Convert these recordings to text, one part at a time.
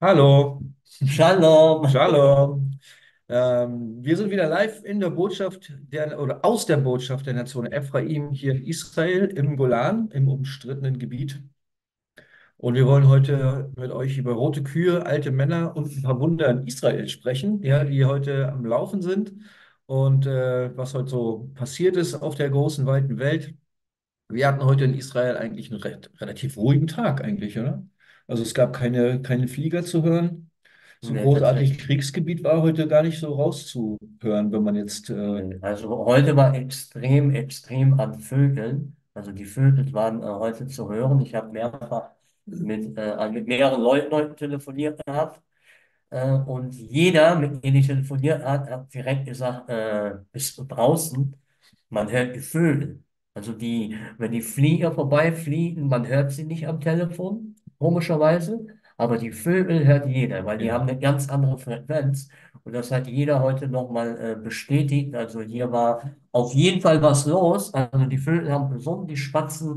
Hallo, Shalom. Shalom. Wir sind wieder live in der Botschaft oder aus der Botschaft der Nation Ephraim hier in Israel im Golan, im umstrittenen Gebiet. Und wir wollen heute mit euch über rote Kühe, alte Männer und ein paar Wunder in Israel sprechen, ja, die heute am Laufen sind und was heute so passiert ist auf der großen, weiten Welt. Wir hatten heute in Israel eigentlich einen relativ ruhigen Tag eigentlich, oder? Also es gab keine Flieger zu hören. So Nee, großartig tatsächlich. Kriegsgebiet war heute gar nicht so rauszuhören, wenn man jetzt, Nee. Also heute war extrem, extrem an Vögeln. Also die Vögel waren heute zu hören. Ich habe mehrfach mit mehreren Leuten heute telefoniert gehabt. Und jeder, mit dem ich telefoniert hat, hat direkt gesagt, bist du draußen? Man hört die Vögel. Also wenn die Flieger vorbeifliegen, man hört sie nicht am Telefon, komischerweise. Aber die Vögel hört jeder, weil die ja, haben eine ganz andere Frequenz. Und das hat jeder heute nochmal bestätigt. Also hier war auf jeden Fall was los. Also die Vögel haben gesungen, die Spatzen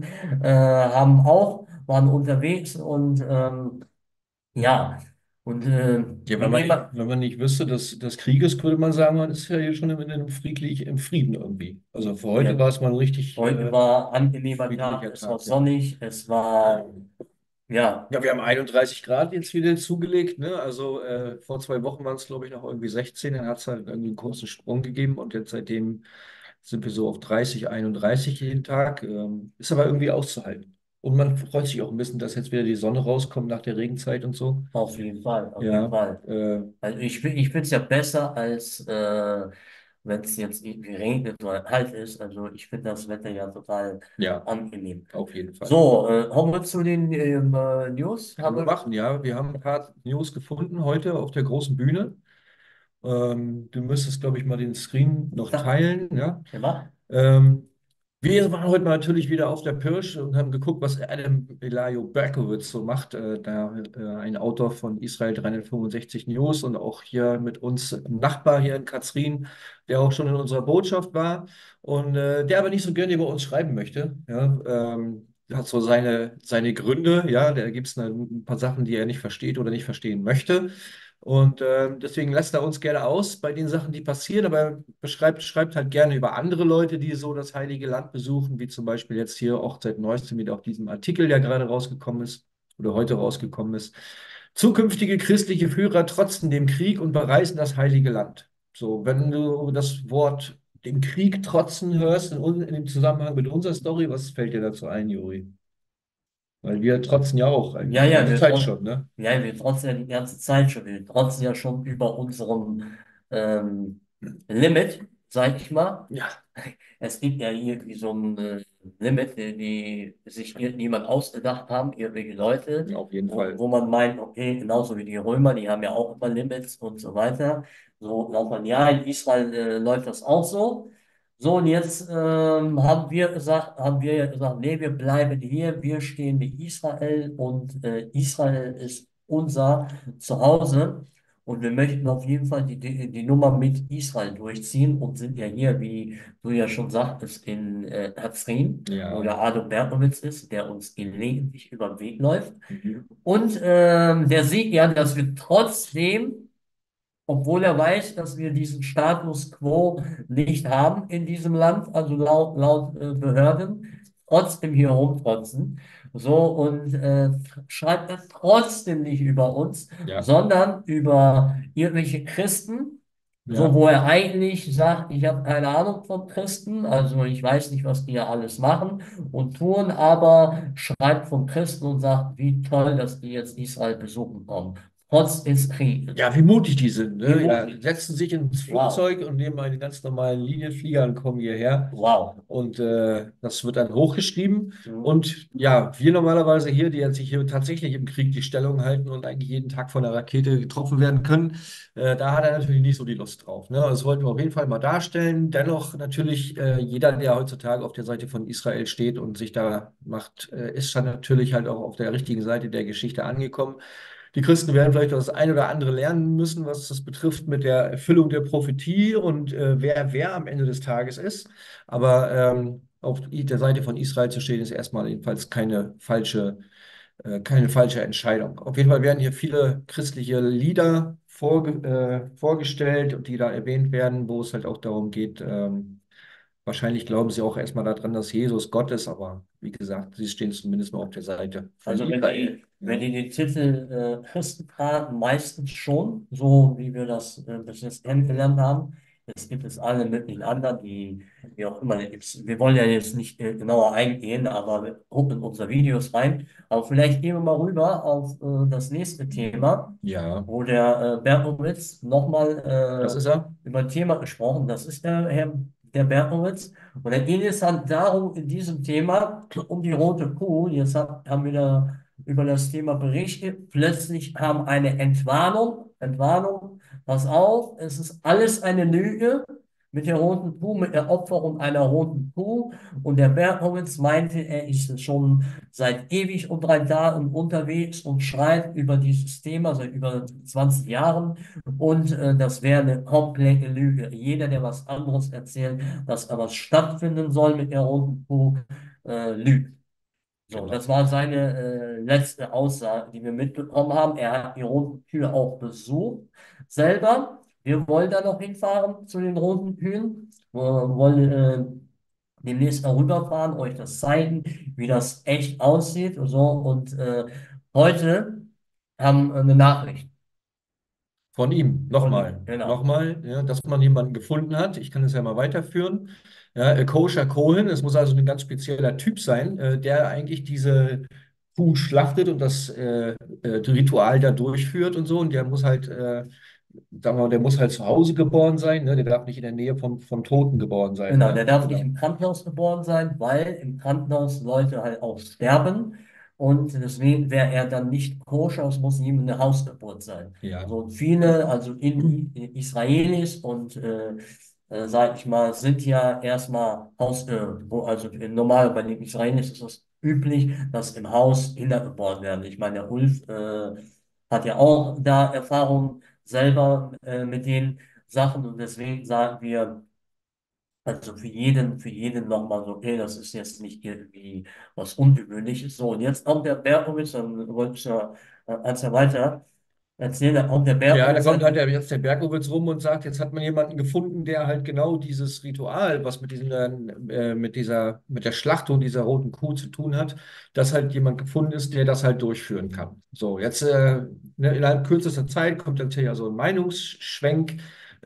waren unterwegs und ja, und ja, wenn man immer, wenn man nicht wüsste, dass das Krieg ist, würde man sagen, man ist ja hier schon im Frieden irgendwie. Also für heute ja, war es mal ein richtig heute war angenehmer Tag, friedlicher es war Tag, ja. sonnig, es war, ja, Ja, wir haben 31 Grad jetzt wieder zugelegt, ne? Also vor 2 Wochen waren es, glaube ich, noch irgendwie 16, dann hat es halt irgendwie einen kurzen Sprung gegeben und jetzt seitdem sind wir so auf 30, 31 jeden Tag. Ist aber irgendwie auszuhalten. Und man freut sich auch ein bisschen, dass jetzt wieder die Sonne rauskommt nach der Regenzeit und so. auf jeden Fall, auf jeden Ja, Fall. Also ich finde es ja besser, als wenn es jetzt irgendwie regnet oder kalt ist. Also ich finde das Wetter ja total ja, angenehm. auf jeden Fall. So, kommen wir zu den News. Können wir machen, ja. Wir haben ein paar News gefunden heute auf der großen Bühne. Du müsstest, glaube ich, mal den Screen noch Sag, teilen, ja. ja, Ähm, Wir waren heute natürlich wieder auf der Pirsch und haben geguckt, was Adam Elayo Berkowitz so macht. Ein Autor von Israel 365 News und auch hier mit uns ein Nachbar hier in Katzrin, der auch schon in unserer Botschaft war und der aber nicht so gerne über uns schreiben möchte. Ja, hat so seine Gründe. Ja, da gibt es ein paar Sachen, die er nicht versteht oder nicht verstehen möchte. Und deswegen lässt er uns gerne aus bei den Sachen, die passieren, aber er schreibt halt gerne über andere Leute, die so das Heilige Land besuchen, wie zum Beispiel jetzt hier auch seit neuestem wieder auf diesem Artikel, der gerade rausgekommen ist oder heute rausgekommen ist. Zukünftige christliche Führer trotzen dem Krieg und bereisen das Heilige Land. So, wenn du das Wort dem Krieg trotzen hörst in dem Zusammenhang mit unserer Story, was fällt dir dazu ein, Juri? Weil wir trotzen ja auch ja, eigentlich die ja, ganze Zeit schon, ne? wir trotzen ja die ganze Zeit schon. Wir trotzen ja schon über unserem ähm, Limit, sag ich mal. Ja, Es gibt ja irgendwie so ein Limit, die sich irgendjemand ausgedacht haben, irgendwelche Leute, auf jeden Fall. wo man meint, okay, genauso wie die Römer, die haben ja auch immer Limits und so weiter. So sagt man, ja, in Israel läuft das auch so. So, und jetzt haben wir ja gesagt, nee, wir bleiben hier, wir stehen mit Israel und Israel ist unser Zuhause. Und wir möchten auf jeden Fall die Nummer mit Israel durchziehen und sind ja hier, wie du ja schon sagtest, in Herzrin, wo Ja. der Ado Berkowitz ist, der uns gelegentlich über den Weg läuft. Mhm. Und der sieht ja, dass wir trotzdem, obwohl er weiß, dass wir diesen Status quo nicht haben in diesem Land, also laut Behörden, trotzdem hier rumtrotzen. So, und schreibt er trotzdem nicht über uns, Ja. sondern über irgendwelche Christen, so Ja. wo er eigentlich sagt, ich habe keine Ahnung von Christen, also ich weiß nicht, was die ja alles machen und tun, aber schreibt von Christen und sagt, wie toll, dass die jetzt Israel besuchen kommen, trotz des Krieges. Ja, wie mutig die sind, Wie ne? Ja, mutig. setzen sich ins Wow. Flugzeug und nehmen einen ganz normalen Linienflieger und kommen hierher. Wow. Und das wird dann hochgeschrieben. Mhm. Und ja, wir normalerweise hier, die jetzt sich hier tatsächlich im Krieg die Stellung halten und eigentlich jeden Tag von einer Rakete getroffen werden können, da hat er natürlich nicht so die Lust drauf. Ne? Das wollten wir auf jeden Fall mal darstellen. Dennoch natürlich jeder, der heutzutage auf der Seite von Israel steht und sich da macht, ist schon natürlich halt auch auf der richtigen Seite der Geschichte angekommen. Die Christen werden vielleicht das ein oder andere lernen müssen, was das betrifft mit der Erfüllung der Prophetie und wer am Ende des Tages ist. Aber auf der Seite von Israel zu stehen, ist erstmal jedenfalls keine falsche keine falsche Entscheidung. Auf jeden Fall werden hier viele christliche Lieder vorgestellt, die da erwähnt werden, wo es halt auch darum geht, wahrscheinlich glauben sie auch erstmal daran, dass Jesus Gott ist, aber wie gesagt, sie stehen zumindest mal auf der Seite von Also Israel. wenn Ja, die den Titel Christen tragen, meistens schon, so wie wir das bis jetzt kennengelernt haben. Jetzt gibt es alle möglichen anderen, die, wie auch immer, wir wollen ja jetzt nicht genauer eingehen, aber wir gucken in unsere Videos rein. Aber vielleicht gehen wir mal rüber auf das nächste Thema, ja, wo der Berkowitz das nochmal ist er. über ein Thema gesprochen. Das ist der Berkowitz. Und da ging es dann darum, in diesem Thema, um die rote Kuh. Haben wir da über das Thema berichtet. Plötzlich kam eine Entwarnung, pass auf, es ist alles eine Lüge mit der roten Kuh, mit der Opferung einer roten Kuh. Und der Berkowitz meinte, er ist schon seit ewig und 3 Tagen unterwegs und schreibt über dieses Thema seit über 20 Jahren. Und das wäre eine komplette Lüge. Jeder, der was anderes erzählt, dass da was stattfinden soll mit der roten Kuh, lügt. So, Genau. das war seine letzte Aussage, die wir mitbekommen haben. Er hat die Roten Kühe auch besucht selber. Wir wollen da noch hinfahren zu den Roten Kühen. Wir wollen demnächst mal rüberfahren, euch das zeigen, wie das echt aussieht und so. Und heute haben wir eine Nachricht Von ihm, von ihm. Genau. ja, dass man jemanden gefunden hat. Ich kann das ja mal weiterführen. Ja, Kosher Cohen, es muss also ein ganz spezieller Typ sein, der eigentlich diese Kuh schlachtet und das Ritual da durchführt und so. Und der muss halt, sagen wir mal, der muss halt zu Hause geboren sein, ne? Der darf nicht in der Nähe vom Toten geboren sein, Genau, der ne? darf nicht Oder? im Krankenhaus geboren sein, weil im Krankenhaus Leute halt auch sterben und deswegen wäre er dann nicht koscher, es muss ihm eine Hausgeburt sein. Ja. So und viele, also in Israelis und sag ich mal, sind ja erstmal also normal bei den Israelis ist es üblich, dass im Haus Kinder geboren werden. Ich meine, der Ulf hat ja auch da Erfahrung selber mit den Sachen und deswegen sagen wir, also für jeden nochmal so, okay, das ist jetzt nicht irgendwie was Ungewöhnliches. So, und jetzt kommt der Berkowitz, dann wollte ich ja als er weiter erzählen, dann kommt der Ja, da Berkowitz kommt halt dann, jetzt der Berkowitz rum und sagt, jetzt hat man jemanden gefunden, der halt genau dieses Ritual, was mit der Schlachtung dieser roten Kuh zu tun hat, dass halt jemand gefunden ist, der das halt durchführen kann. So, jetzt ne, innerhalb kürzester Zeit kommt dann hier ja so ein Meinungsschwenk,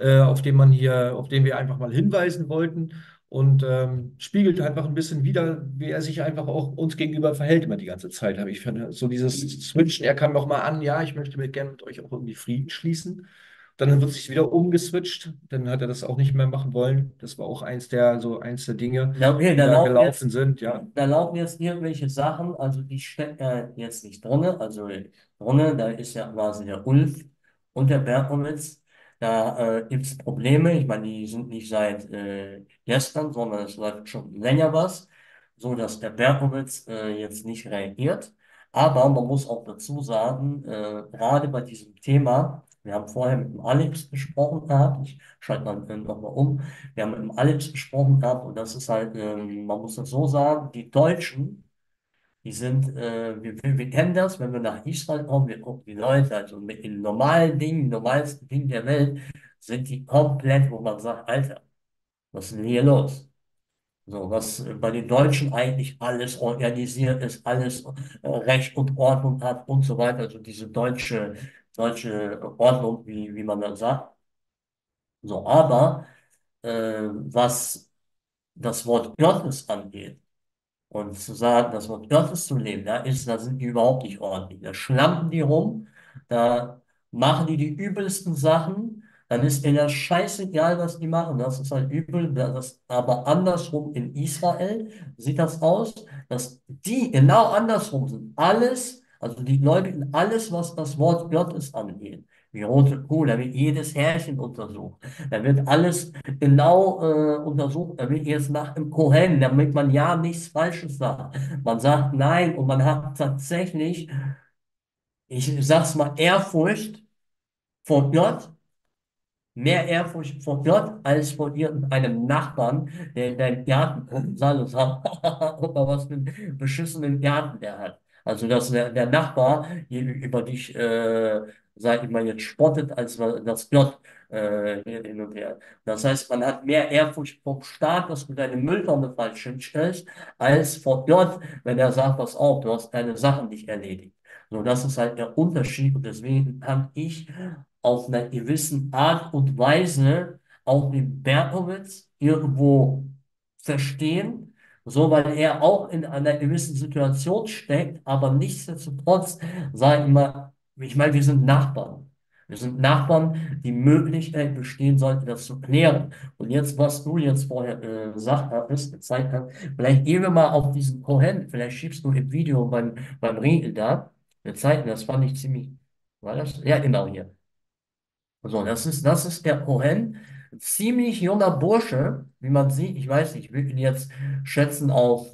auf den wir einfach mal hinweisen wollten und spiegelt einfach ein bisschen wider, wie er sich einfach auch uns gegenüber verhält immer die ganze Zeit, habe ich finde. So dieses Switchen, er kam noch mal an, ja, ich möchte gerne mit euch auch irgendwie Frieden schließen. Dann wird sich wieder umgeswitcht, dann hat er das auch nicht mehr machen wollen. Das war auch eins der Dinge, na okay, die da gelaufen sind, ja. da laufen jetzt irgendwelche Sachen, also die steckt ja jetzt nicht drinne, also drinne, da ist ja quasi der Ulf und der Berkowitz, da gibt es Probleme, ich meine, die sind nicht seit gestern, sondern es läuft schon länger was, so dass der Berkowitz jetzt nicht reagiert, aber man muss auch dazu sagen, gerade bei diesem Thema, wir haben vorher mit dem Alex gesprochen gehabt, ich schalte mal nochmal um, wir haben mit dem Alex gesprochen gehabt und das ist halt, man muss das so sagen, die Deutschen, die sind, wir kennen das, wenn wir nach Israel kommen, wir gucken die Leute, also mit den normalen Dingen, die normalsten Dingen der Welt, sind die komplett, wo man sagt, Alter, was ist denn hier los? So, was bei den Deutschen eigentlich alles organisiert ist, alles Recht und Ordnung hat und so weiter, also diese deutsche Ordnung, wie man dann sagt. So, aber was das Wort Gottes angeht und zu sagen, das Wort Gottes zu leben, da sind die überhaupt nicht ordentlich. Da schlampen die rum, da machen die übelsten Sachen, dann ist denen das scheißegal, was die machen. Das ist halt übel. Aber andersrum in Israel sieht das aus, dass die genau andersrum sind. Alles, also die Gläubigen, alles, was das Wort Gottes angeht. Wie rote Kuh, da wird jedes Härchen untersucht. Da wird alles genau untersucht. Da wird jetzt nach dem Kohen, damit man ja nichts Falsches sagt. Man sagt nein und man hat tatsächlich, ich sag's mal, Ehrfurcht vor Gott, mehr Ehrfurcht vor Gott als vor irgendeinem Nachbarn, der in deinem Garten kommt und sagt, guck mal, was für einen beschissenen Garten der hat. Also, dass der Nachbar hier über dich, sag ich mal, jetzt spottet, als das Gott hin und her. Das heißt, man hat mehr Ehrfurcht vom Staat, dass du deine Mülltonne falsch hinstellst, als vor Gott, wenn er sagt, pass auf, du hast deine Sachen nicht erledigt. So, das ist halt der Unterschied und deswegen kann ich auf einer gewissen Art und Weise auch den Berkowitz irgendwo verstehen, so weil er auch in einer gewissen Situation steckt, aber nichtsdestotrotz, sage ich mal, ich meine, wir sind Nachbarn. Wir sind Nachbarn, die Möglichkeit bestehen sollte, das zu klären. Und jetzt, was du jetzt vorher gesagt hast, gezeigt hast, vielleicht gehen wir mal auf diesen Kohen, vielleicht schiebst du im Video beim Reden da, wir zeigen, das fand ich ziemlich, war das? Ja, genau hier. So, das ist der Cohen, ziemlich junger Bursche, wie man sieht. Ich weiß nicht, ich würde ihn jetzt schätzen auf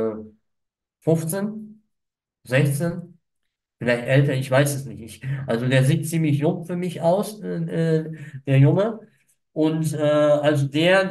15, 16, vielleicht älter, ich weiß es nicht. Also der sieht ziemlich jung für mich aus, der Junge. Und also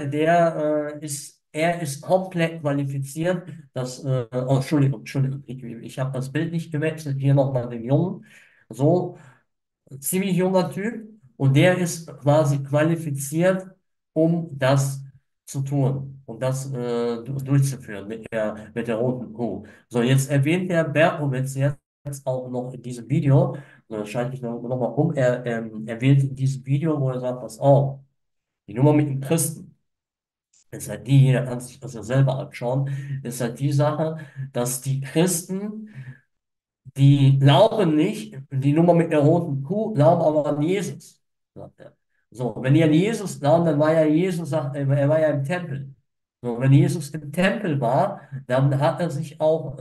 er ist komplett qualifiziert. Entschuldigung, ich habe das Bild nicht gewechselt. Hier nochmal den Jungen. So, ziemlich junger Typ und der ist quasi qualifiziert, um das zu tun, um das durchzuführen mit der roten Kuh. So, jetzt erwähnt der Berkowitz jetzt auch noch in diesem Video, so schalte ich noch mal um, er erwähnt in diesem Video, wo er sagt, pass auf, die Nummer mit den Christen ist halt die, jeder kann sich das ja selber anschauen, ist halt die Sache, dass die Christen die glauben nicht, die Nummer mit der roten Kuh, glauben aber an Jesus, sagt er. So, wenn die an Jesus glauben, dann war ja Jesus, er war ja im Tempel. So, wenn Jesus im Tempel war, dann hat er sich auch,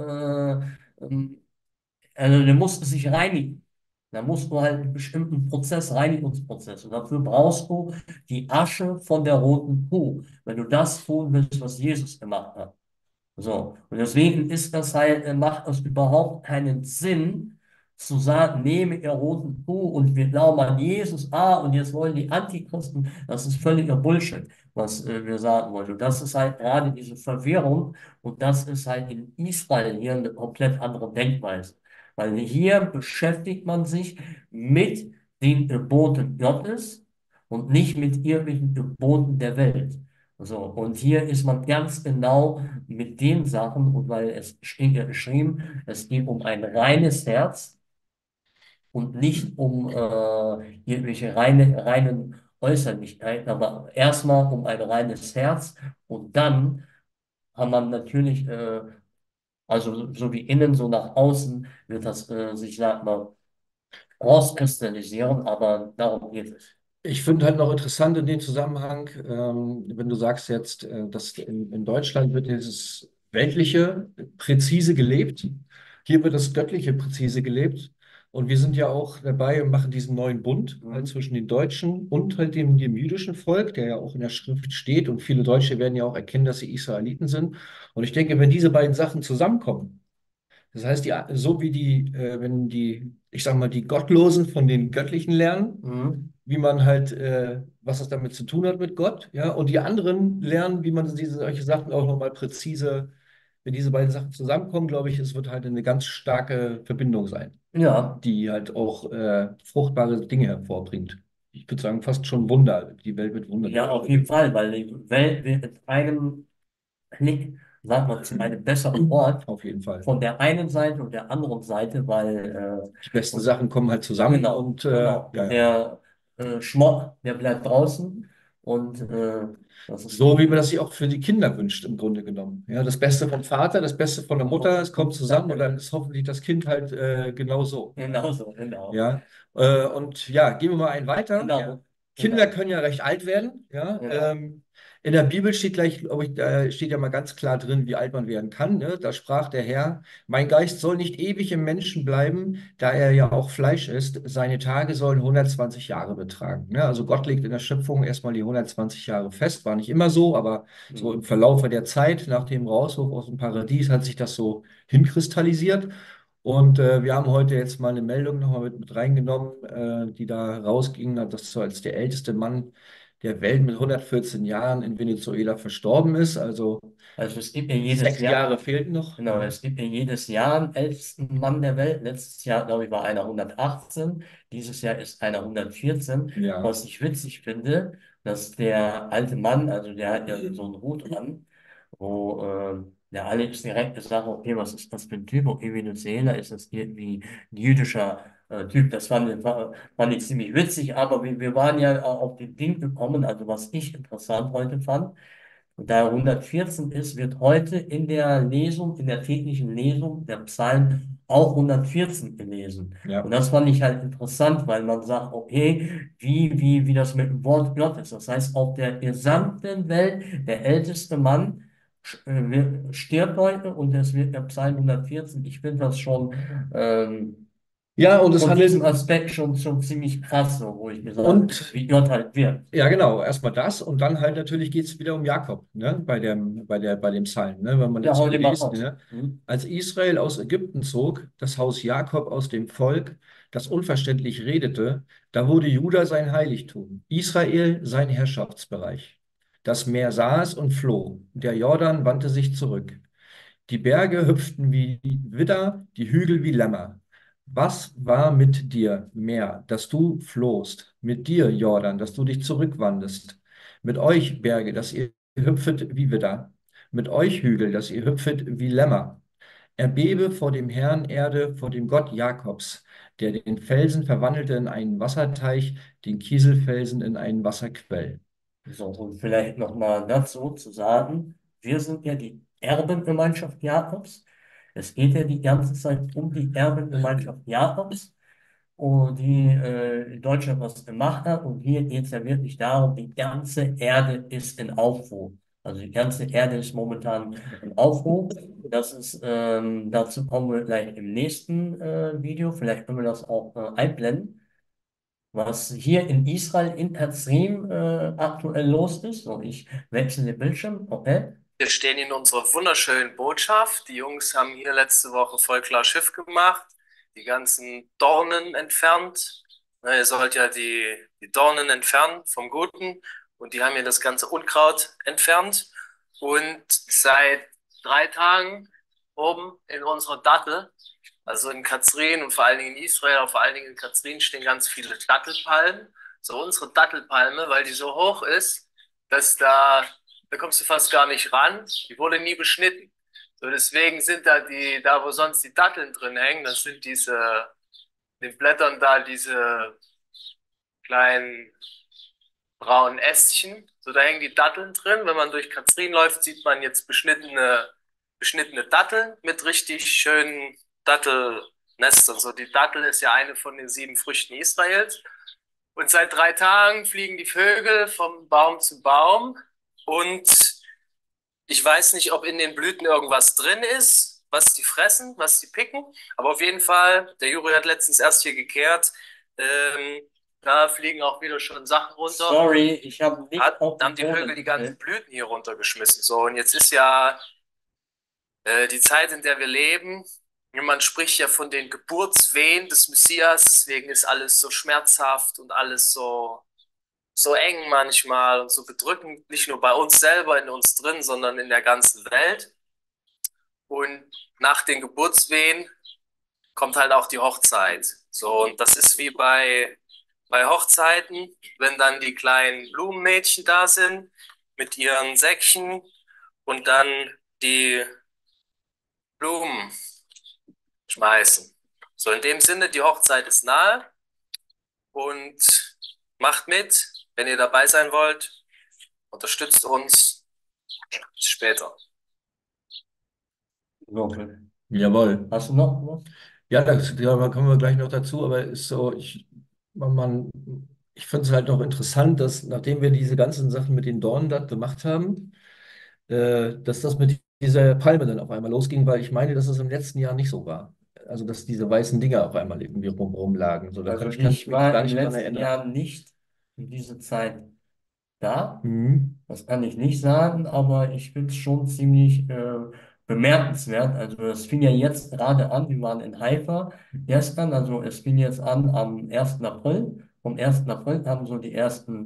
also der musste sich reinigen. Da musst du halt einen bestimmten Prozess, Reinigungsprozess. Und dafür brauchst du die Asche von der roten Kuh. Wenn du das tun willst, was Jesus gemacht hat. So, und deswegen ist das halt, macht es überhaupt keinen Sinn, zu sagen, nehme ihr roten Kuh und wir glauben an Jesus, und jetzt wollen die Antichristen, das ist völliger Bullshit, was wir sagen wollen. Und das ist halt gerade diese Verwirrung und das ist halt in Israel hier eine komplett andere Denkweise. Weil hier beschäftigt man sich mit den Geboten Gottes und nicht mit irgendwelchen Geboten der Welt. So, und hier ist man ganz genau mit den Sachen, und weil es steht ja geschrieben, es geht um ein reines Herz und nicht um irgendwelche reinen Äußerlichkeiten, aber erstmal um ein reines Herz und dann kann man natürlich, also so wie innen, so nach außen wird das sich, sag mal, rauskristallisieren, aber darum geht es. Ich finde halt noch interessant in dem Zusammenhang, wenn du sagst jetzt, dass in Deutschland wird dieses Weltliche präzise gelebt. Hier wird das Göttliche präzise gelebt. Und wir sind ja auch dabei und machen diesen neuen Bund halt Mhm. zwischen den Deutschen und halt dem jüdischen Volk, der ja auch in der Schrift steht. Und viele Deutsche werden ja auch erkennen, dass sie Israeliten sind. Und ich denke, wenn diese beiden Sachen zusammenkommen, das heißt, so wie wenn ich sag mal, die Gottlosen von den Göttlichen lernen, Mhm. wie man halt, was das damit zu tun hat mit Gott, ja, und die anderen lernen, wie man solche Sachen auch nochmal präzise, wenn diese beiden Sachen zusammenkommen, glaube ich, es wird halt eine ganz starke Verbindung sein, Ja, die halt auch fruchtbare Dinge hervorbringt. Ich würde sagen, fast schon Wunder. Die Welt wird Wunder ja, dadurch auf jeden erleben. Fall, weil die Welt wird in einem Klick, sagen wir, zu einem besseren Ort Auf jeden Fall. von der einen Seite und der anderen Seite, weil, Die besten und, Sachen kommen halt zusammen genau, und genau, ja, und ja. der Schmott, der bleibt draußen und das ist So wie die, man das sich auch für die Kinder wünscht, im Grunde genommen. Ja, das Beste vom Vater, das Beste von der Mutter, es kommt zusammen und dann ist hoffentlich das Kind halt genau so. genau so, genau, Ja, und ja, gehen wir mal einen weiter. Ja. genau, Kinder genau, können ja recht alt werden. Ja, genau. in der Bibel steht gleich, glaube ich, da steht ja mal ganz klar drin, wie alt man werden kann. Ne? Da sprach der Herr: Mein Geist soll nicht ewig im Menschen bleiben, da er ja auch Fleisch ist. Seine Tage sollen 120 Jahre betragen. Ne? Also Gott legt in der Schöpfung erstmal die 120 Jahre fest. War nicht immer so, aber so im Mhm. Verlaufe der Zeit, nach dem Rauswurf aus dem Paradies, hat sich das so hinkristallisiert. Und wir haben heute jetzt mal eine Meldung nochmal mit reingenommen, die da rausging, dass so als der älteste Mann der Welt mit 114 Jahren in Venezuela verstorben ist. Also Also es gibt ja jedes 6 Jahre Jahr, fehlten noch. genau, Mhm. es gibt ja jedes Jahr einen ältesten Mann der Welt. Letztes Jahr, glaube ich, war einer 118. Dieses Jahr ist einer 114. Ja, Was ich witzig finde, dass der alte Mann, also der hat ja so einen Hut an, wo der Alex direkt gesagt hat, okay, was ist das für ein Typ? Okay, Venezuela, ist das irgendwie ein jüdischer Typ? Das fand ich ziemlich witzig, aber wir waren ja auf den Ding gekommen, also was ich interessant heute fand. Und da er 114 ist, wird heute in der Lesung, in der täglichen Lesung der Psalm auch 114 gelesen. Und ja. das fand ich halt interessant, weil man sagt, okay, wie das mit dem Wort Gottes. Das heißt, auf der gesamten Welt, der älteste Mann stirbt heute und es wird der Psalm 114. Ich finde das schon Ja, und es von diesem handelt, Aspekt schon ziemlich krass, so, wo ich mir sage, und wie Gott halt wirkt. ja, genau, erstmal das und dann halt natürlich geht es wieder um Jakob, ne, bei dem Psalm, ne, wenn man Ja, jetzt hau hier dir mal liest, raus. ne, Hm? als Israel aus Ägypten zog, das Haus Jakob aus dem Volk, das unverständlich redete, da wurde Juda sein Heiligtum, Israel sein Herrschaftsbereich. Das Meer sah es und floh, der Jordan wandte sich zurück. Die Berge hüpften wie Widder, die Hügel wie Lämmer. Was war mit dir, Meer, dass du flohst? Mit dir, Jordan, dass du dich zurückwandest? Mit euch, Berge, dass ihr hüpfet wie Widder? Mit euch, Hügel, dass ihr hüpfet wie Lämmer? Erbebe vor dem Herrn Erde, vor dem Gott Jakobs, der den Felsen verwandelte in einen Wasserteich, den Kieselfelsen in einen Wasserquell. So, und vielleicht nochmal dazu zu sagen, wir sind ja die Erbengemeinschaft Jakobs. Es geht ja die ganze Zeit um die Erbengemeinschaft Jakobs und die in Deutschland was gemacht hat. Und hier geht es ja wirklich darum, die ganze Erde ist in Aufruhr. Also die ganze Erde ist momentan in Aufruhr. Dazu kommen wir gleich im nächsten Video. Vielleicht können wir das auch einblenden, was hier in Israel, in Kazrim, aktuell los ist. Und ich wechsle den Bildschirm. Okay. Wir stehen in unserer wunderschönen Botschaft. Die Jungs haben hier letzte Woche voll klar Schiff gemacht, die ganzen Dornen entfernt. Na, ihr sollt ja die Dornen entfernen vom Guten. Und die haben hier das ganze Unkraut entfernt. Und seit 3 Tagen oben in unserer Dattel, also in Kazrin und vor allen Dingen in Israel, aber vor allen Dingen in Kazrin stehen ganz viele Dattelpalmen. So unsere Dattelpalme, weil die so hoch ist, dass da kommst du fast gar nicht ran. Die wurde nie beschnitten. So deswegen sind da wo sonst die Datteln drin hängen, das sind den Blättern da diese kleinen braunen Ästchen. So, da hängen die Datteln drin. Wenn man durch Kazrin läuft, sieht man jetzt beschnittene Datteln mit richtig schönen Dattelnestern. So, die Dattel ist ja eine von den 7 Früchten Israels. Und seit 3 Tagen fliegen die Vögel vom Baum zu Baum. Und ich weiß nicht, ob in den Blüten irgendwas drin ist, was die fressen, was die picken. Aber auf jeden Fall, der Juri hat letztens erst hier gekehrt. Ähm, Da fliegen auch wieder schon Sachen runter. Sorry, ich habe nicht auf Da haben die Vögel die ganzen Blüten hier runtergeschmissen. So, und jetzt ist ja die Zeit, in der wir leben. Man spricht ja von den Geburtswehen des Messias, deswegen ist alles so schmerzhaft und alles so eng manchmal und so bedrückend, nicht nur bei uns selber in uns drin, sondern in der ganzen Welt. Und nach den Geburtswehen kommt halt auch die Hochzeit. So, und das ist wie bei Hochzeiten, wenn dann die kleinen Blumenmädchen da sind mit ihren Säckchen und dann die Blumen schmeißen. So, in dem Sinne, die Hochzeit ist nahe und macht mit, wenn ihr dabei sein wollt. Unterstützt uns. Bis später. Okay. Jawohl. Hast du noch was? Ja, da kommen wir gleich noch dazu, aber ist so, man, ich finde es halt noch interessant, dass nachdem wir diese ganzen Sachen mit den Dornen da gemacht haben, dass das mit dieser Palme dann auf einmal losging, weil ich meine, dass es im letzten Jahr nicht so war. Also, dass diese weißen Dinger auf einmal irgendwie rumlagen. So, Also kann ich ich mich war gar im nicht dran letzten erinnern. Jahr nicht in dieser Zeit da. Mhm. Das kann ich nicht sagen, aber ich finde es schon ziemlich bemerkenswert. Also es fing ja jetzt gerade an, wir waren in Haifa gestern, also es fing jetzt an am 1. April. Vom 1. April kamen so die ersten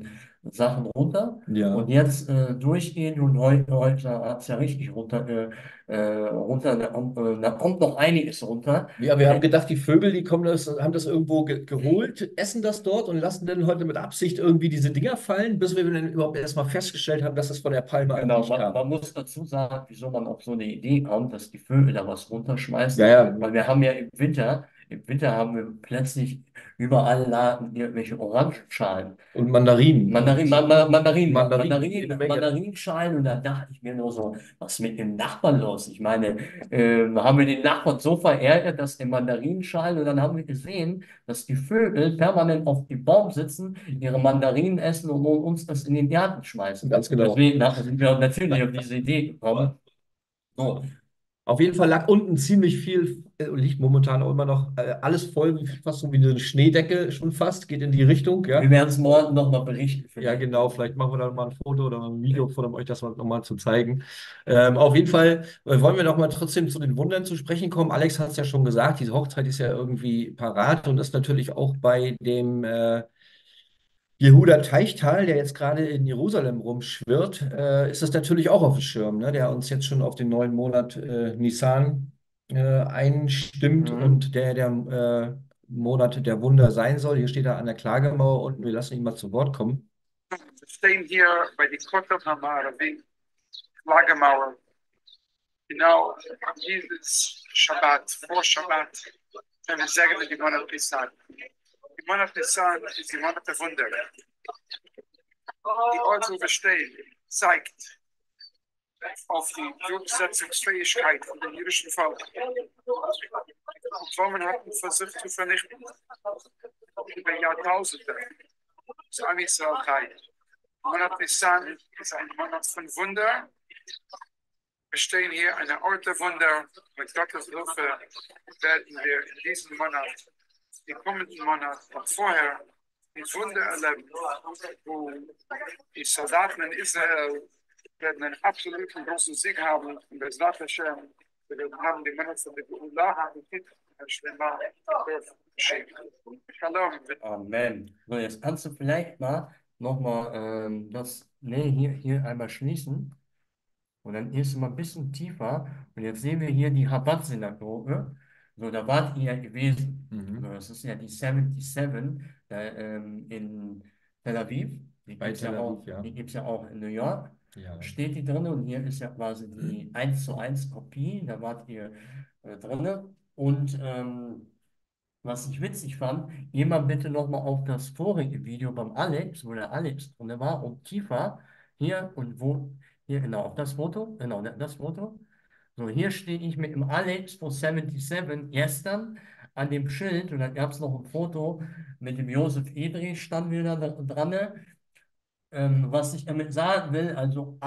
Sachen runter. Und Ja. jetzt durchgehend und heute hat es ja richtig runter, da kommt noch einiges runter. Ja, wir haben gedacht, die Vögel, die kommen haben das irgendwo geholt, essen das dort und lassen dann heute mit Absicht irgendwie diese Dinger fallen, bis wir dann überhaupt erstmal festgestellt haben, dass es von der Palme an Genau, sich man kam. muss dazu sagen, wieso man auf so eine Idee kommt, dass die Vögel da was Ja, runterschmeißen, ja. weil wir haben ja im Winter haben wir plötzlich überall lagen irgendwelche Orangenschalen. Und Mandarinen und Mandarinen, jede Menge. Mandarinschalen und da dachte ich mir nur so, was ist mit dem Nachbarn los? Ich meine, haben wir den Nachbarn so verärgert, dass der Mandarinschalen und dann haben wir gesehen, dass die Vögel permanent auf dem Baum sitzen, ihre Mandarinen essen und uns das in den Garten schmeißen. Ganz Und genau. deswegen sind wir natürlich auf diese Idee gekommen. So, Auf jeden Fall lag unten ziemlich viel, liegt momentan auch immer noch alles voll, fast so wie eine Schneedecke schon fast, geht in die Richtung, wir ja. werden es morgen nochmal berichten Ja, vielleicht. genau, vielleicht machen wir da mal ein Foto oder ein Video von, um euch das nochmal zu zeigen. Auf jeden Fall wollen wir noch mal trotzdem zu den Wundern zu sprechen kommen. Alex hat es ja schon gesagt, diese Hochzeit ist ja irgendwie parat und ist natürlich auch bei dem Jehuda Teichtal, der jetzt gerade in Jerusalem rumschwirrt, ist das natürlich auch auf dem Schirm, ne? Der uns jetzt schon auf den neuen Monat Nisan einstimmt Mhm. und der Monat der Wunder sein soll. Hier steht er an der Klagemauer unten. Wir lassen ihn mal zu Wort kommen. Staying here by the Kotel Hamaravi, Lagamauer. You know, Jesus Shabbat, for Shabbat, and the second of the one of Nisan. The one of Nisan is the one of the Wunder. Die Orthoverstehen zeigt auf die Durchsetzungsfähigkeit von dem jüdischen Volk. Römer hatten versucht zu vernichten über Jahrtausende. Das Am Israel Teil. Monat Nisan ist ein Monat von Wunder. Wir stehen hier eine Orte Wunder. Mit Gottes Hilfe werden wir in diesem Monat, im kommenden Monat und vorher die Wunder erleben, wo die Soldaten in Israel werden einen absoluten großen Sieg haben und das Hashem, wir haben die Männer von der Geulah haben, Shalom. Amen. So, jetzt kannst du vielleicht mal nochmal hier einmal schließen. Und dann gehst du mal ein bisschen tiefer. Und jetzt sehen wir hier die Chabad-Synagoge. So, da wart ihr ja gewesen. So, Mhm. das ist ja die 77 in Tel Aviv. Bei Tel Aviv, ja. Die gibt es ja auch in New York. Ja. Steht die drin und hier ist ja quasi die 1:1 Kopie. Da wart ihr drin. Und was ich witzig fand, geh mal bitte nochmal auf das vorige Video beim Alex, wo der Alex drin war und tiefer hier und wo, hier genau, auf das Foto, genau, das Foto. So, hier stehe ich mit dem Alex von 77 gestern an dem Schild und dann gab es noch ein Foto mit dem Josef Edrich, standen wir da dran. Was ich damit sagen will, also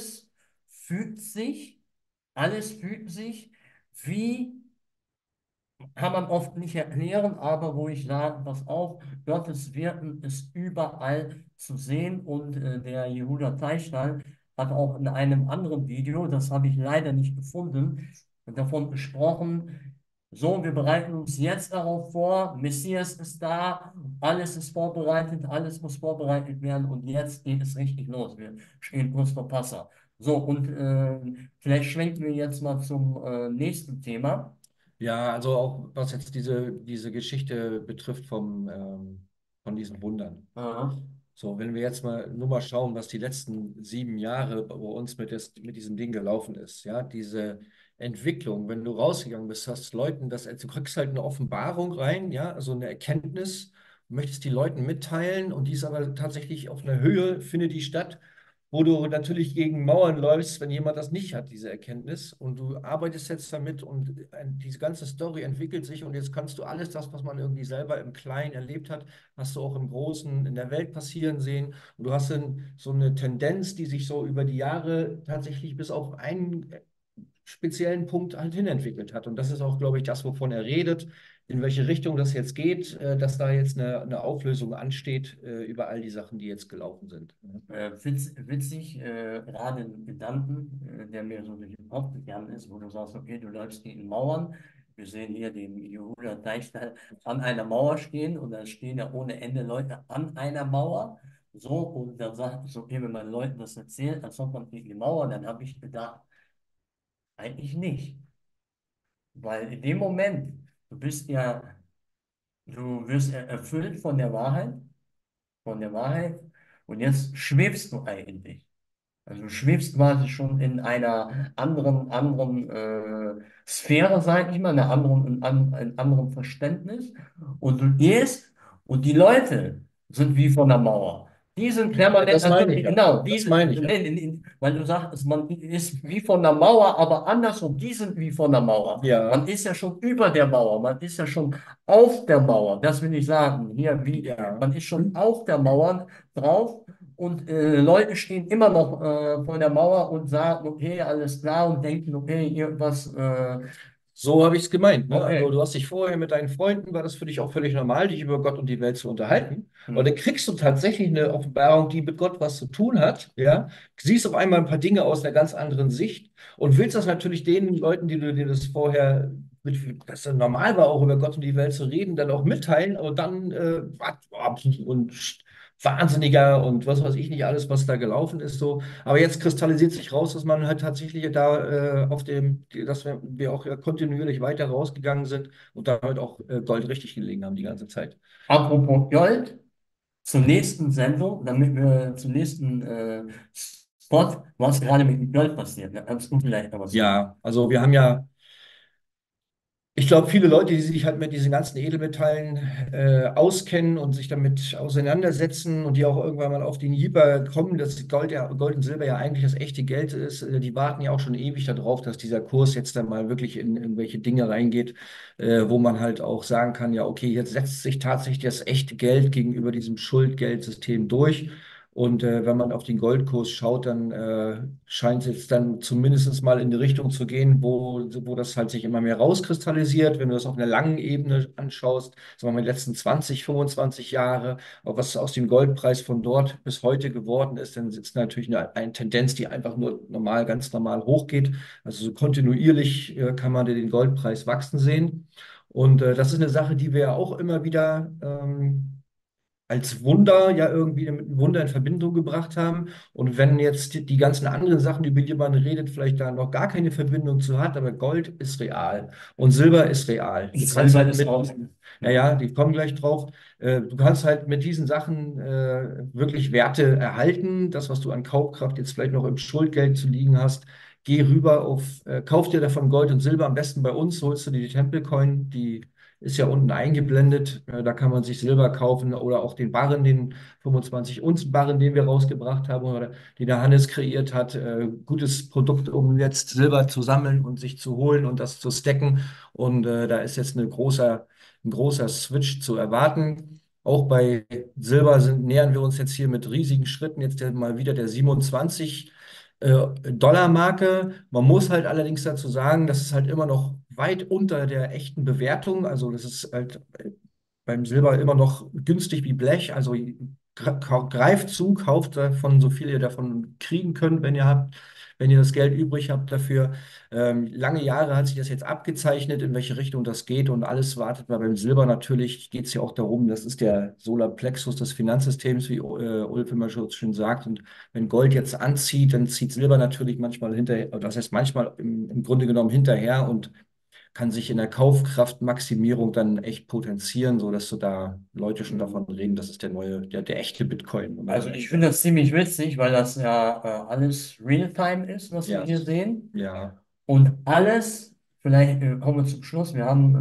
alles fügt sich wie kann man oft nicht erklären, aber wo ich sage, pass auf, Gottes Wirken ist überall zu sehen und der Yehuda Teichtal hat auch in einem anderen Video, das habe ich leider nicht gefunden, davon gesprochen, so, wir bereiten uns jetzt darauf vor, Messias ist da, alles ist vorbereitet, alles muss vorbereitet werden und jetzt geht es richtig los, wir stehen kurz vor Passa. So, und vielleicht schwenken wir jetzt mal zum nächsten Thema. Ja, also auch was jetzt diese Geschichte betrifft von diesen Wundern. Aha. So, wenn wir jetzt mal nur mal schauen, was die letzten 7 Jahre bei uns mit diesem Ding gelaufen ist, ja, diese Entwicklung, wenn du rausgegangen bist, hast Leuten du kriegst halt eine Offenbarung rein, ja, also eine Erkenntnis, möchtest die Leuten mitteilen und die ist aber tatsächlich auf einer Höhe, findet die statt, wo du natürlich gegen Mauern läufst, wenn jemand das nicht hat, diese Erkenntnis. Und du arbeitest jetzt damit und diese ganze Story entwickelt sich und jetzt kannst du alles das, was man irgendwie selber im Kleinen erlebt hat, hast du auch im Großen in der Welt passieren sehen. Und du hast dann so eine Tendenz, die sich so über die Jahre tatsächlich bis auf einen speziellen Punkt halt hinentwickelt hat. Und das ist auch, glaube ich, das, wovon er redet, in welche Richtung das jetzt geht, dass da jetzt eine Auflösung ansteht über all die Sachen, die jetzt gelaufen sind. Witzig, gerade ein Gedanken, der mir so durch den Kopf gegangen ist, wo du sagst, okay, du läufst gegen Mauern. Wir sehen hier den Jehuda Teichtal an einer Mauer stehen und da stehen ja ohne Ende Leute an einer Mauer. So, und dann sagt so, okay, wenn man Leuten das erzählt, als ob man gegen die Mauer, dann habe ich gedacht, eigentlich nicht. Weil in dem Moment, du bist ja, du wirst erfüllt von der Wahrheit, und jetzt schwebst du eigentlich. Also du schwebst quasi schon in einer anderen Sphäre, sag ich mal, in anderem Verständnis. Und du gehst und die Leute sind wie von der Mauer. Die sind permanent, Das also meine ich ja. genau, Das meine ich ja. weil du sagst, man ist wie von der Mauer, aber andersrum, die sind wie von der Mauer. Man Ja, ist ja schon über der Mauer, man ist ja schon auf der Mauer, das will ich sagen. Hier, ja. man ist schon auf der Mauer drauf. Und Leute stehen immer noch vor der Mauer und sagen, okay, alles klar, und denken, okay, irgendwas, So habe ich es gemeint, ne? Also okay. du hast dich vorher mit deinen Freunden, war das für dich auch völlig normal, dich über Gott und die Welt zu unterhalten. Und Hm. dann kriegst du tatsächlich eine Offenbarung, die mit Gott was zu tun hat, ja. Siehst auf einmal ein paar Dinge aus einer ganz anderen Sicht und willst das natürlich den Leuten, die du dir das vorher, das dann normal war, auch über Gott und die Welt zu reden, dann auch mitteilen und dann und Wahnsinniger und was weiß ich nicht alles, was da gelaufen ist, so. Aber jetzt kristallisiert sich raus, dass man halt tatsächlich da dass wir auch ja kontinuierlich weiter rausgegangen sind und damit auch Gold richtig gelegen haben die ganze Zeit. Apropos Gold, zur nächsten Sendung, damit wir zum nächsten Spot, was gerade mit dem Gold passiert. Da kannst du vielleicht noch was sagen. Ja, also wir haben ja, ich glaube, viele Leute, die sich halt mit diesen ganzen Edelmetallen auskennen und sich damit auseinandersetzen und die auch irgendwann mal auf den Jeeper kommen, dass Gold und Silber ja eigentlich das echte Geld ist, die warten ja auch schon ewig darauf, dass dieser Kurs jetzt dann mal wirklich in irgendwelche Dinge reingeht, wo man halt auch sagen kann, ja, okay, jetzt setzt sich tatsächlich das echte Geld gegenüber diesem Schuldgeldsystem durch. Und wenn man auf den Goldkurs schaut, dann scheint es jetzt dann zumindest mal in die Richtung zu gehen, wo das halt sich immer mehr rauskristallisiert. Wenn du das auf einer langen Ebene anschaust, sagen wir mal die letzten 20, 25 Jahre, auch was aus dem Goldpreis von dort bis heute geworden ist, dann ist natürlich eine Tendenz, die einfach nur normal, ganz normal hochgeht. Also so kontinuierlich kann man den Goldpreis wachsen sehen. Und das ist eine Sache, die wir ja auch immer wieder als Wunder ja irgendwie mit einem Wunder in Verbindung gebracht haben. Und wenn jetzt die ganzen anderen Sachen, über die man redet, vielleicht da noch gar keine Verbindung zu hat, aber Gold ist real und Silber ist real. Du kannst Silber halt ist mit, raus. ja, ja, die kommen gleich drauf. Du kannst halt mit diesen Sachen wirklich Werte erhalten. Das, was du an Kaufkraft jetzt vielleicht noch im Schuldgeld zu liegen hast, geh rüber kauf dir davon Gold und Silber, am besten bei uns, holst du dir die Tempelcoin, die ist ja unten eingeblendet. Da kann man sich Silber kaufen oder auch den Barren, den 25 Unzen Barren, den wir rausgebracht haben oder den der Hannes kreiert hat. Gutes Produkt, um jetzt Silber zu sammeln und sich zu holen und das zu stacken. Und da ist jetzt ein großer Switch zu erwarten. Auch bei Silber nähern wir uns jetzt hier mit riesigen Schritten. Jetzt mal wieder der 27 Dollar-Marke. Man muss halt allerdings dazu sagen, das ist halt immer noch weit unter der echten Bewertung. Also das ist halt beim Silber immer noch günstig wie Blech. Also greift zu, kauft davon so viel ihr davon kriegen könnt, wenn ihr das Geld übrig habt dafür. Lange Jahre hat sich das jetzt abgezeichnet, in welche Richtung das geht und alles wartet. Weil beim Silber natürlich geht es ja auch darum, das ist der Solarplexus des Finanzsystems, wie Ulf immer so schön sagt. Und wenn Gold jetzt anzieht, dann zieht Silber natürlich manchmal hinterher, oder das heißt manchmal im Grunde genommen hinterher und kann sich in der Kaufkraftmaximierung dann echt potenzieren, sodass du da Leute schon davon reden, das ist der echte Bitcoin. Also ich finde das ziemlich witzig, weil das ja alles Realtime ist, was wir Ja, hier sehen. ja. Und alles, vielleicht kommen wir zum Schluss, wir haben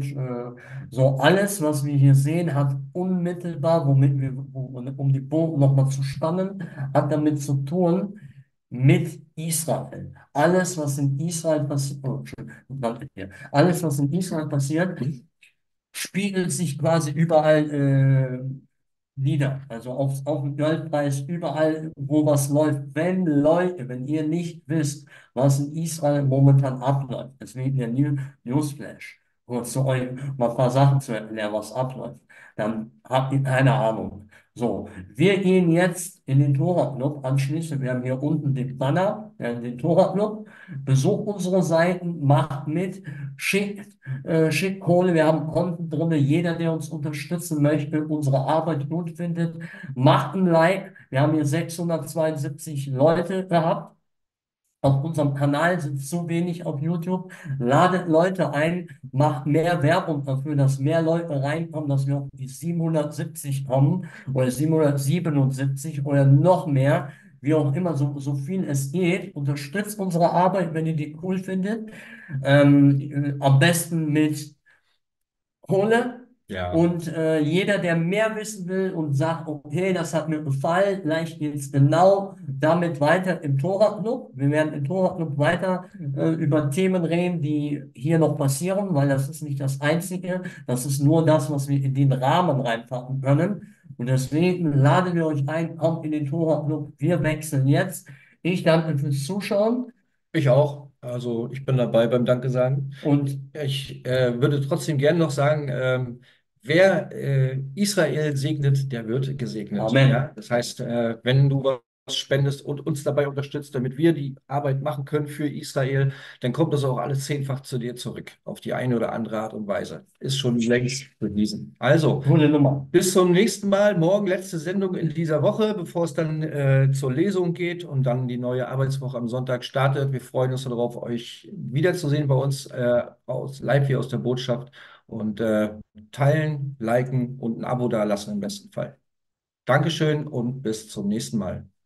so alles, was wir hier sehen, hat unmittelbar, um die Bogen nochmal zu spannen, hat damit zu tun mit Israel. Alles, was in Israel passiert, oh, Entschuldigung, danke dir. Alles, was in Israel passiert, spiegelt sich quasi überall nieder. Also auf dem Goldpreis, überall, wo was läuft. Wenn Leute, wenn ihr nicht wisst, was in Israel momentan abläuft, deswegen der Newsflash, kurz zu euch mal ein paar Sachen zu erklären, was abläuft, dann habt ihr keine Ahnung. So, wir gehen jetzt in den Tora-Club anschließend. Wir haben hier unten den Banner, den Tora-Club. Besucht unsere Seiten, macht mit, schickt Kohle. Wir haben Konten drin. Jeder, der uns unterstützen möchte, unsere Arbeit gut findet, macht ein Like. Wir haben hier 672 Leute gehabt. Auf unserem Kanal sind zu wenig auf YouTube. Ladet Leute ein, macht mehr Werbung dafür, dass mehr Leute reinkommen, dass wir auf die 770 kommen oder 777 oder noch mehr, wie auch immer, so viel es geht. Unterstützt unsere Arbeit, wenn ihr die cool findet. Am besten mit Kohle. Ja. Und jeder, der mehr wissen will und sagt, okay, das hat mir gefallen, gleich geht's genau damit weiter im Tora-Club. Wir werden im Tora-Club weiter über Themen reden, die hier noch passieren, weil das ist nicht das Einzige. Das ist nur das, was wir in den Rahmen reinpacken können. Und deswegen laden wir euch ein, kommt in den Tora-Club. Wir wechseln jetzt. Ich danke fürs Zuschauen Ich auch. Also ich bin dabei beim Danke sagen. und Ich würde trotzdem gerne noch sagen, wer Israel segnet, der wird gesegnet. Amen. Ja? Das heißt, wenn du was spendest und uns dabei unterstützt, damit wir die Arbeit machen können für Israel, dann kommt das auch alles zehnfach zu dir zurück, auf die eine oder andere Art und Weise. Ist schon längst bewiesen. Also, Coole Nummer. bis zum nächsten Mal. Morgen letzte Sendung in dieser Woche, bevor es dann zur Lesung geht und dann die neue Arbeitswoche am Sonntag startet. Wir freuen uns darauf, euch wiederzusehen bei uns live hier aus der Botschaft und teilen, liken und ein Abo dalassen im besten Fall. Dankeschön und bis zum nächsten Mal.